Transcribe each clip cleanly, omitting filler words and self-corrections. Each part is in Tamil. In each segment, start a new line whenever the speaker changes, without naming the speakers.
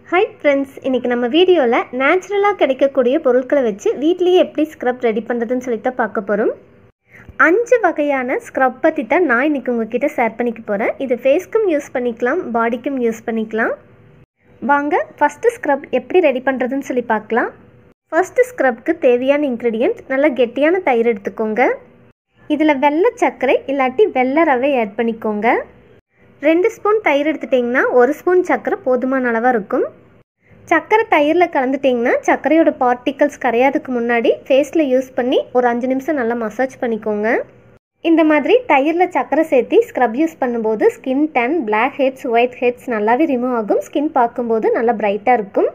Hi friends, இன்னைக்கு நம்ம வீடியோல நேச்சுரலா கிடைக்கக்கூடிய பொருட்களை வச்சு வீட்லயே எப்படி ஸ்க்ரப் ரெடி பண்றதுன்னு சொல்லிட்டு பார்க்க போறோம். 5 வகையான ஸ்க்ரப் பத்தி தான் நான் இன்னைக்கு உங்ககிட்ட ஷேர் பண்ணிக்க போறேன். இது ஃபேஸ்க்கும் யூஸ் பண்ணிக்கலாம், பாடிக்கும் யூஸ் பண்ணிக்கலாம். வாங்க ஃபர்ஸ்ட் ஸ்க்ரப் எப்படி ரெடி பண்றதுன்னு சொல்லி பார்க்கலாம். ஃபர்ஸ்ட் ஸ்க்ரப்க்கு தேவையான இன்கிரிடியன்ட் நல்ல கெட்டியான தயிர் எடுத்துக்கோங்க. இதுல வெள்ளை சர்க்கரை இல்லாட்டி வெள்ளை ரவை ஆட் பண்ணிக்கோங்க. 2 ஸ்பூன் தயிர் எடுத்துட்டிங்கன்னா 1 ஸ்பூன் சர்க்கரை போதுமான அளவாக இருக்கும். சர்க்கரை தயிரில் கலந்துட்டிங்கன்னா சர்க்கரையோட பார்ட்டிகல்ஸ் கரையாதுக்கு முன்னாடி ஃபேஸில் யூஸ் பண்ணி ஒரு 5 நிமிஷம் நல்லா மசாஜ் பண்ணிக்கோங்க. இந்த மாதிரி தயிரில் சர்க்கரை சேர்த்து ஸ்க்ரப் யூஸ் பண்ணும்போது skin tan, blackheads, whiteheads நல்லாவே ரிமூவ் ஆகும். ஸ்கின் பார்க்கும்போது நல்லா பிரைட்டாக இருக்கும்.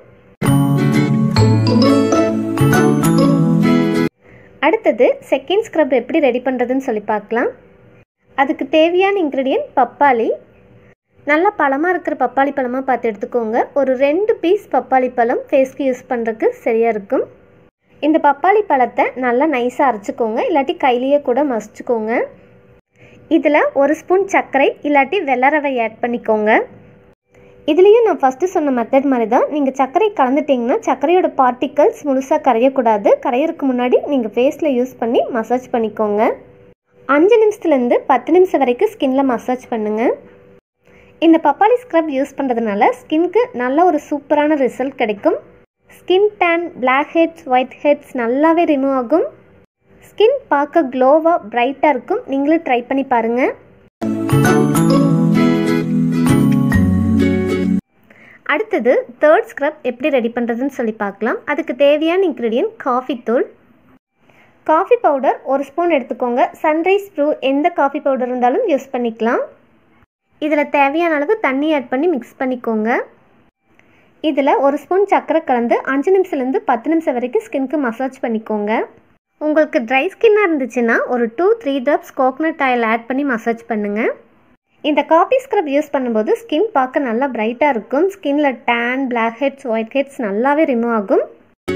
அடுத்தது செகண்ட் ஸ்க்ரப் எப்படி ரெடி பண்ணுறதுன்னு சொல்லி பார்க்கலாம். அதுக்கு தேவையான இன்க்ரீடியன்ட் பப்பாளி. நல்லா பழமாக இருக்கிற பப்பாளி பழமாக பார்த்து எடுத்துக்கோங்க. ஒரு 2 பீஸ் பப்பாளி பழம் ஃபேஸ்க்கு யூஸ் பண்ணுறதுக்கு சரியாக இருக்கும். இந்த பப்பாளி பழத்தை நல்லா நைஸாக அரைச்சிக்கோங்க, இல்லாட்டி கையிலேயே கூட மசிச்சுக்கோங்க. இதில் 1 ஸ்பூன் சர்க்கரை இல்லாட்டி வெள்ளை ரவை ஆட் பண்ணிக்கோங்க. இதுலேயும் நான் ஃபஸ்ட்டு சொன்ன மெத்தட் மாதிரி தான். நீங்கள் சர்க்கரை கலந்துட்டிங்கன்னா சர்க்கரையோட பார்ட்டிகல்ஸ் முழுசாக கரையக்கூடாது. கரையிறதுக்கு முன்னாடி நீங்கள் ஃபேஸில் யூஸ் பண்ணி மசாஜ் பண்ணிக்கோங்க. 5 நிமிஷத்துலேருந்து 10 நிமிஷம் வரைக்கும் ஸ்கின்ல மசாஜ் பண்ணுங்கள். இந்த பப்பாளி ஸ்க்ரப் யூஸ் பண்ணுறதுனால ஸ்கின்க்கு நல்ல ஒரு சூப்பரான ரிசல்ட் கிடைக்கும். Skin tan, blackheads, whiteheads நல்லாவே ரிமூவ் ஆகும். ஸ்கின் பார்க்க க்ளோவாக பிரைட்டாக இருக்கும். நீங்களும் ட்ரை பண்ணி பாருங்கள். அடுத்தது தேர்ட் ஸ்க்ரப் எப்படி ரெடி பண்ணுறதுன்னு சொல்லி பார்க்கலாம். அதுக்கு தேவையான இன்க்ரீடியன்ட் காஃபி தூள். காஃபி பவுடர் 1 ஸ்பூன் எடுத்துக்கோங்க. சன்ரைஸ் ப்ரூ எந்த காஃபி பவுடர் இருந்தாலும் யூஸ் பண்ணிக்கலாம். இதில் தேவையான அளவு தண்ணி ஆட் பண்ணி மிக்ஸ் பண்ணிக்கோங்க. இதில் 1 ஸ்பூன் சர்க்கரை கலந்து 5 நிமிஷத்துலேருந்து 10 நிமிஷம் வரைக்கும் ஸ்கின்க்கு மசாஜ் பண்ணிக்கோங்க. உங்களுக்கு ட்ரை ஸ்கின்னாக இருந்துச்சுன்னா ஒரு 2-3 ட்ராப்ஸ் கோகனட் ஆயில் ஆட் பண்ணி மசாஜ் பண்ணுங்கள். இந்த காஃபி ஸ்க்ரப் யூஸ் பண்ணும்போது ஸ்கின் பார்க்க நல்லா பிரைட்டாக இருக்கும். ஸ்கின்ல tan, blackheads, whiteheads நல்லாவே ரிமூவ் ஆகும்.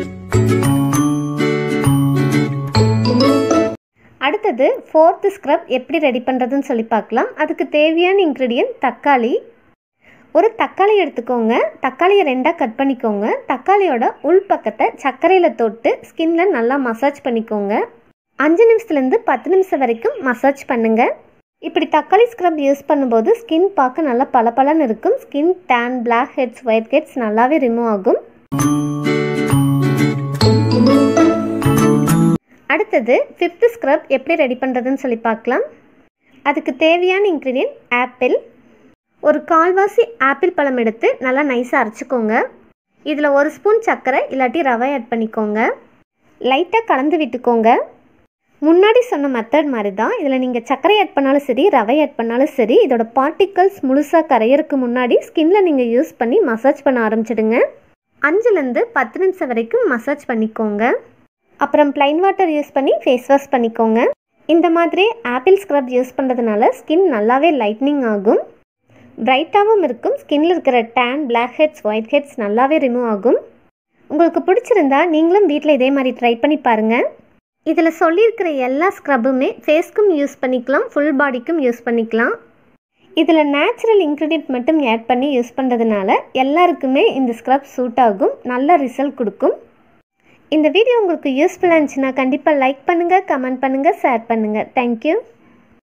அடுத்தது ஃபோர்த் ஸ்க்ரப் எப்படி ரெடி பண்ணுறதுன்னு சொல்லி பார்க்கலாம். அதுக்கு தேவையான இன்க்ரீடியன்ட் தக்காளி. ஒரு தக்காளி எடுத்துக்கோங்க. தக்காளியை 2ஆக கட் பண்ணிக்கோங்க. தக்காளியோட உள் பக்கத்தை சர்க்கரையில் தொட்டு ஸ்கின்ல நல்லா மசாஜ் பண்ணிக்கோங்க. 5 நிமிஷத்துலேருந்து 10 நிமிஷம் வரைக்கும் மசாஜ் பண்ணுங்கள். இப்படி தக்காளி ஸ்க்ரப் யூஸ் பண்ணும்போது ஸ்கின் பார்க்க நல்லா பளபளன்னு இருக்கும். Skin tan, blackheads, whiteheads நல்லாவே ரிமூவ் ஆகும். அடுத்தது 5th ஸ்க்ரப் எப்படி ரெடி பண்ணுறதுன்னு சொல்லி பார்க்கலாம். அதுக்கு தேவையான இன்க்ரீடியன்ட் ஆப்பிள். ஒரு 1/4 ஆப்பிள் பழம் எடுத்து நல்லா நைஸாக அரைச்சிக்கோங்க. இதில் 1 ஸ்பூன் சர்க்கரை இல்லாட்டி ரவை ஆட் பண்ணிக்கோங்க. லைட்டாக கலந்து விட்டுக்கோங்க. முன்னாடி சொன்ன மெத்தட் மாதிரி தான். இதில் நீங்கள் சர்க்கரை ஆட் பண்ணாலும் சரி, ரவை ஆட் பண்ணாலும் சரி, இதோட பார்ட்டிகல்ஸ் முழுசாக கரையிறதுக்கு முன்னாடி ஸ்கின்ல நீங்கள் யூஸ் பண்ணி மசாஜ் பண்ண ஆரம்பிச்சிடுங்க. 5லேருந்து 10 நிமிஷம் வரைக்கும் மசாஜ் பண்ணிக்கோங்க. அப்புறம் ப்ளைன் வாட்டர் யூஸ் பண்ணி ஃபேஸ் வாஷ் பண்ணிக்கோங்க. இந்த மாதிரி ஆப்பிள் ஸ்க்ரப் யூஸ் பண்ணுறதுனால ஸ்கின் நல்லாவே லைட்னிங் ஆகும், பிரைட்டாகவும் இருக்கும். ஸ்கின்ல இருக்கிற tan, blackheads, whiteheads நல்லாவே ரிமூவ் ஆகும். உங்களுக்கு பிடிச்சிருந்தா நீங்களும் வீட்டில் இதே மாதிரி ட்ரை பண்ணி பாருங்கள். இதில் சொல்லியிருக்கிற எல்லா ஸ்க்ரப்புமே ஃபேஸ்க்கும் யூஸ் பண்ணிக்கலாம், ஃபுல் பாடிக்கும் யூஸ் பண்ணிக்கலாம். இதில் நேச்சுரல் இன்க்ரீடியன்ட் மட்டும் ஆட் பண்ணி யூஸ் பண்ணுறதுனால எல்லாருக்குமே இந்த ஸ்க்ரப் சூட் ஆகும், நல்ல ரிசல்ட் கொடுக்கும். இந்த வீடியோ உங்களுக்கு யூஸ்ஃபுல்லாக இருந்துச்சுன்னா கண்டிப்பாக லைக் பண்ணுங்கள், கமெண்ட் பண்ணுங்கள், ஷேர் பண்ணுங்கள். தேங்க்யூ.